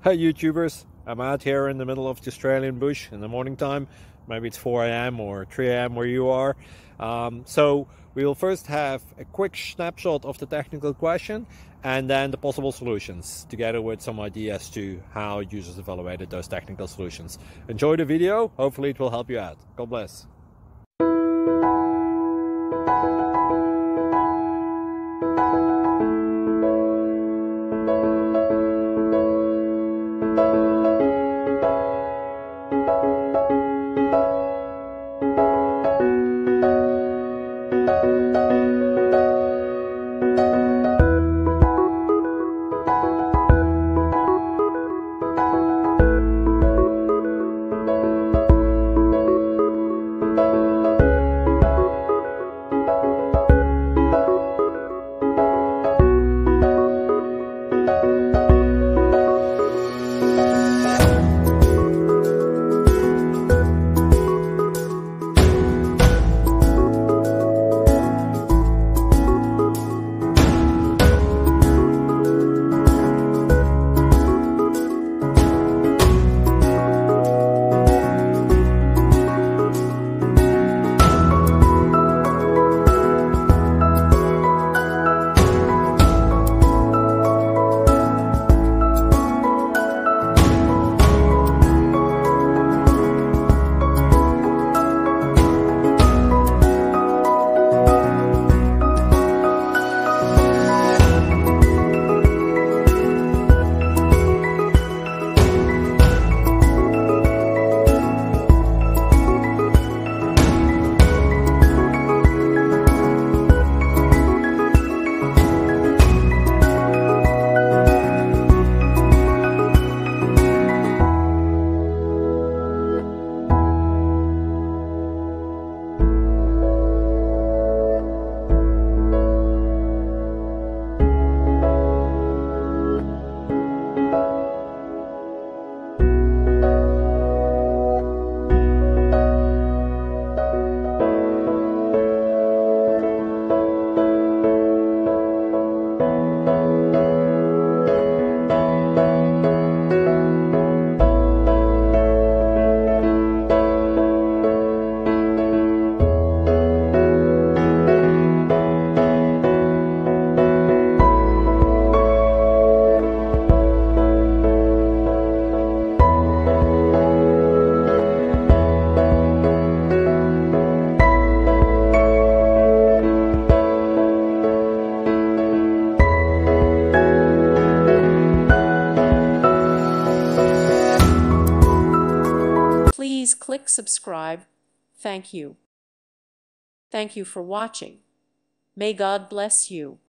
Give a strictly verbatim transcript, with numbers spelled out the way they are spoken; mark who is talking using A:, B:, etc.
A: Hey YouTubers, I'm out here in the middle of the Australian bush in the morning time. Maybe it's four A M or three A M where you are. Um, so we'll first have a quick snapshot of the technical question and then the possible solutions, together with some ideas to how users evaluated those technical solutions. Enjoy the video, hopefully it will help you out. God bless.
B: Please click subscribe. Thank you. Thank you for watching. May God bless you.